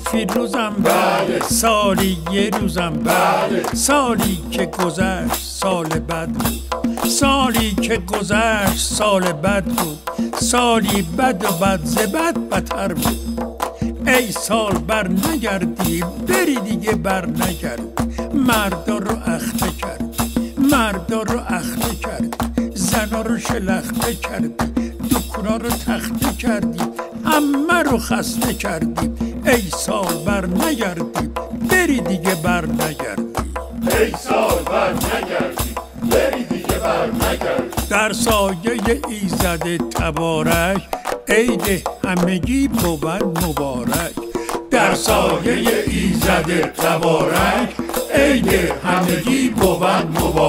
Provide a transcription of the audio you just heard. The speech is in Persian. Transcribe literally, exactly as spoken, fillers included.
فیروزم بله. سالی یه روزم بله. سالی که گذشت سال بد بود، سالی که گذشت سال بد بود، سالی بد و بد ز بد بتر بود. ای سال بر نگردی بری دیگه بر نگرد، مردا رو اخته کرد، مردا رو اخته کرد، زنا رو شلخته کردی، دکونا رو تخته کردی، همه رو خسته کردی. ای سال بر نگردی بری دیگه بر نگردی، ای سال بر نگردی بری دیگه بر نگردی. در سایه ایزد تبارک عید همگی بود مبارک. در سایه ایزد تبارک عید همگی بود مبارک.